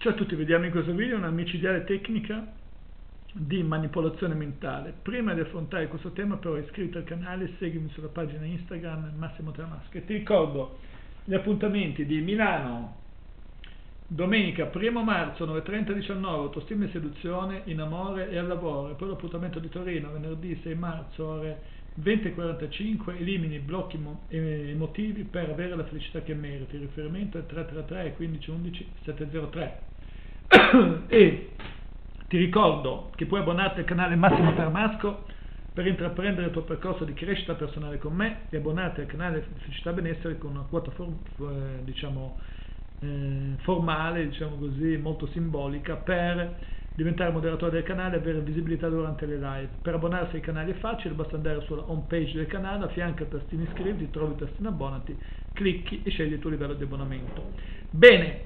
Ciao a tutti, vediamo in questo video una micidiale tecnica di manipolazione mentale. Prima di affrontare questo tema però iscriviti al canale, seguimi sulla pagina Instagram Massimo Tramasca e ti ricordo gli appuntamenti di Milano domenica 1 marzo 9:30-19 autostima e seduzione in amore e al lavoro, e poi l'appuntamento di Torino venerdì 6 marzo ore 20:45 elimini blocchi emotivi per avere la felicità che meriti. Il riferimento è 333 15 11 703. E ti ricordo che puoi abbonarti al canale Massimo Tramasco per intraprendere il tuo percorso di crescita personale con me e abbonarti al canale Felicità e Benessere con una quota formale, diciamo così, molto simbolica, per diventare moderatore del canale e avere visibilità durante le live. Per abbonarsi ai canali è facile, basta andare sulla home page del canale, a fianco al tastino iscriviti trovi il tastino abbonati, clicchi e scegli il tuo livello di abbonamento. Bene,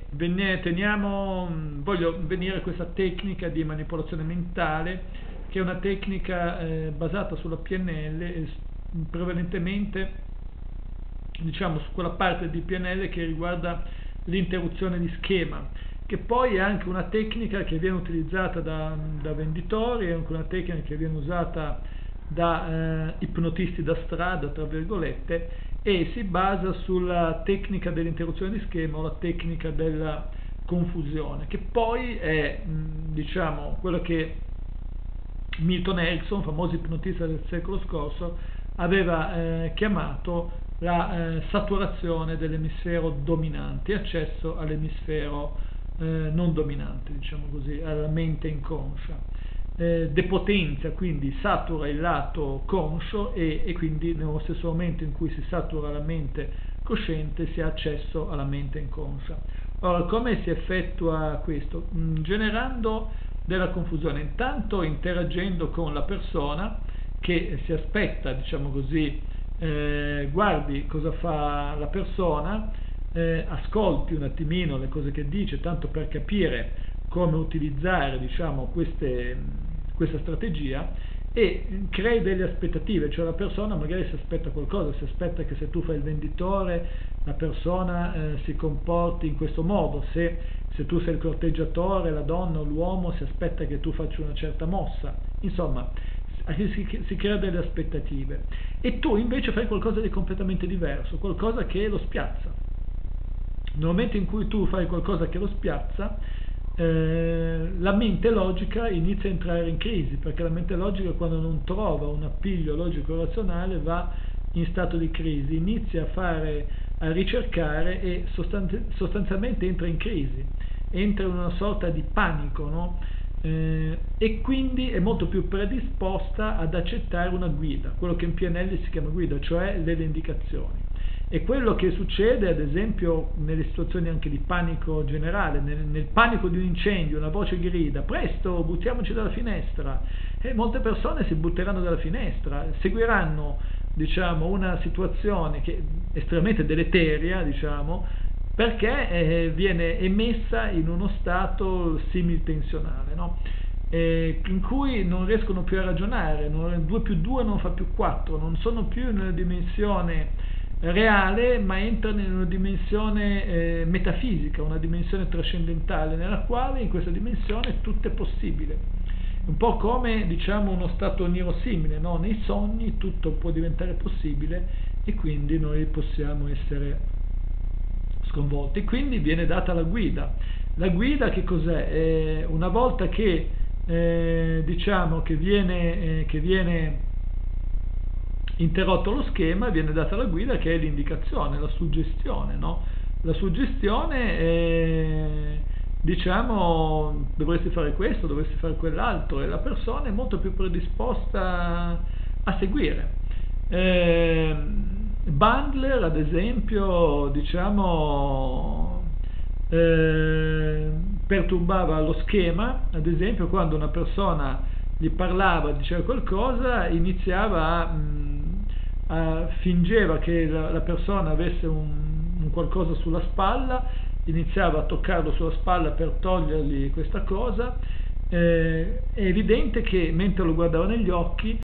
voglio venire a questa tecnica di manipolazione mentale, che è una tecnica basata sulla PNL e prevalentemente, diciamo, su quella parte di PNL che riguarda l'interruzione di schema, che poi è anche una tecnica che viene utilizzata da venditori, è anche una tecnica che viene usata da ipnotisti da strada, tra virgolette, e si basa sulla tecnica dell'interruzione di schema o la tecnica della confusione, che poi è diciamo quello che Milton Erickson, famoso ipnotista del secolo scorso, aveva chiamato la saturazione dell'emisfero dominante, accesso all'emisfero non dominante, diciamo così, alla mente inconscia. Depotenzia, quindi satura il lato conscio e quindi nello stesso momento in cui si satura la mente cosciente si ha accesso alla mente inconscia. Ora, come si effettua questo? Generando della confusione, intanto interagendo con la persona che si aspetta, diciamo così, guardi cosa fa la persona, ascolti un attimino le cose che dice, tanto per capire come utilizzare, diciamo, questa strategia, e crei delle aspettative, cioè la persona magari si aspetta qualcosa, si aspetta che se tu fai il venditore la persona si comporti in questo modo, se tu sei il corteggiatore, la donna o l'uomo si aspetta che tu faccia una certa mossa, insomma si crea delle aspettative, e tu invece fai qualcosa di completamente diverso, qualcosa che lo spiazza. Nel momento in cui tu fai qualcosa che lo spiazza, la mente logica inizia a entrare in crisi, perché la mente logica, quando non trova un appiglio logico razionale, va in stato di crisi, inizia a ricercare e sostanzialmente entra in crisi, entra in una sorta di panico, no? E quindi è molto più predisposta ad accettare una guida, quello che in PNL si chiama guida, cioè delle indicazioni. E quello che succede, ad esempio, nelle situazioni anche di panico generale, nel panico di un incendio, una voce grida: presto, buttiamoci dalla finestra, e molte persone si butteranno dalla finestra, seguiranno, diciamo, una situazione che è estremamente deleteria, diciamo, perché viene emessa in uno stato similtensionale, no? In cui non riescono più a ragionare, 2 più 2 non fa più 4, non sono più in una dimensione reale, ma entrano in una dimensione metafisica, una dimensione trascendentale, nella quale, in questa dimensione, tutto è possibile. Un po' come, diciamo, uno stato nirosimile, no? Nei sogni tutto può diventare possibile e quindi noi possiamo essere sconvolti. Quindi viene data la guida. La guida che cos'è? Una volta che diciamo che viene interrotto lo schema, viene data la guida, che è l'indicazione, la suggestione, no? La suggestione è, diciamo, dovresti fare questo, dovresti fare quell'altro, e la persona è molto più predisposta a seguire. Bandler, ad esempio, diciamo, perturbava lo schema, ad esempio quando una persona gli parlava, diceva qualcosa, iniziava fingeva che la persona avesse un qualcosa sulla spalla, iniziava a toccarlo sulla spalla per togliergli questa cosa. È evidente che mentre lo guardava negli occhi